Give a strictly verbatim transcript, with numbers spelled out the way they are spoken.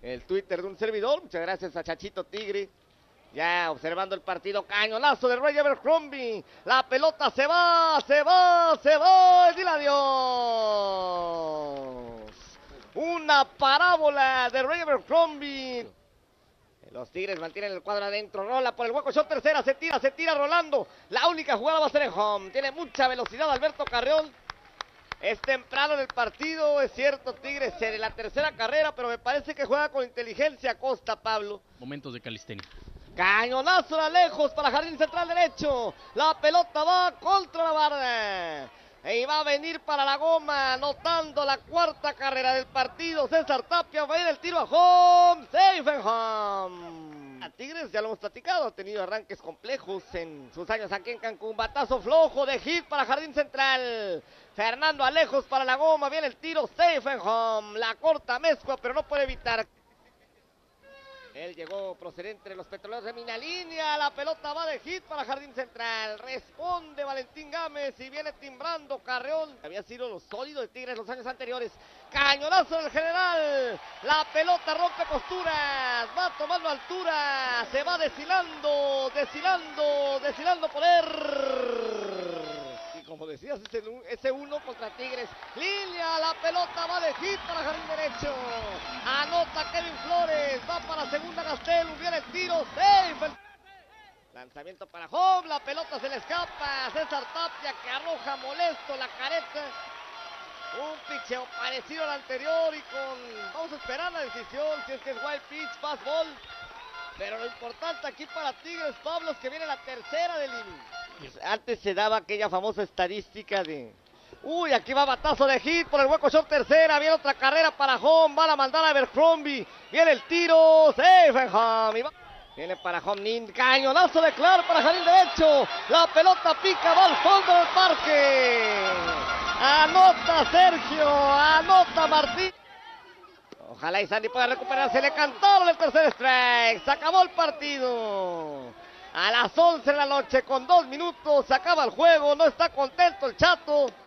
el Twitter de un servidor. Muchas gracias a Chachito Tigre. Ya observando el partido, cañonazo de Ray Abercrombie. La pelota se va, se va, se va. ¡Dile adiós! Una parábola de Ray Abercrombie. Los Tigres mantienen el cuadro adentro, rola por el hueco, shot tercera, se tira, se tira Rolando. La única jugada va a ser en home. Tiene mucha velocidad Alberto Carreón. Es temprano en el partido, es cierto, Tigres en la tercera carrera, pero me parece que juega con inteligencia Costa, Pablo. Momentos de calistenia. Cañonazo de lejos para Jardín Central derecho. La pelota va contra la barra. Y va a venir para la goma, anotando la cuarta carrera del partido. César Tapia va a ir el tiro a home. Safe and home. A Tigres, ya lo hemos platicado, ha tenido arranques complejos en sus años aquí en Cancún. Batazo flojo de hit para Jardín Central. Fernando Alejos para la goma, viene el tiro. Safe and home. La corta mezcla, pero no puede evitar. Él llegó procedente de los Petroleros de Mina Línea. La pelota va de hit para Jardín Central. Responde Valentín Gámez y viene timbrando Carreón. Había sido lo sólido de Tigres los años anteriores. Cañonazo del general. La pelota rompe posturas. Va tomando altura. Se va deshilando, deshilando, deshilando poder. Como decías, ese uno contra Tigres. Línea, la pelota va de hit para Jardín derecho. Anota Kevin Flores. Va para segunda Gastel. Viene el tiro. Safe. Lanzamiento para home. La pelota se le escapa. César Tapia que arroja molesto la careta. Un picheo parecido al anterior y con... Vamos a esperar la decisión. Si es que es wild pitch, fastball. Pero lo importante aquí para Tigres, Pablo, es que viene la tercera del inning. Antes se daba aquella famosa estadística de... Uy, aquí va batazo de hit por el hueco short tercera. Viene otra carrera para home. Va a mandar a Abercrombie. Viene el tiro. Safe and home. Y va... Viene para home Nin. Cañonazo de Clark para Jardín derecho. La pelota pica. Va al fondo del parque. Anota Sergio. Anota Martín. Ojalá y Sandy pueda recuperarse. Le cantaron el tercer strike. Se acabó el partido. A las once de la noche con dos minutos. Se acaba el juego. No está contento el Chato.